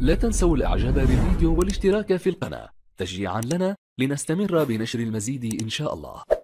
لا تنسوا الاعجاب بالفيديو والاشتراك في القناة تشجيعا لنا لنستمر بنشر المزيد إن شاء الله.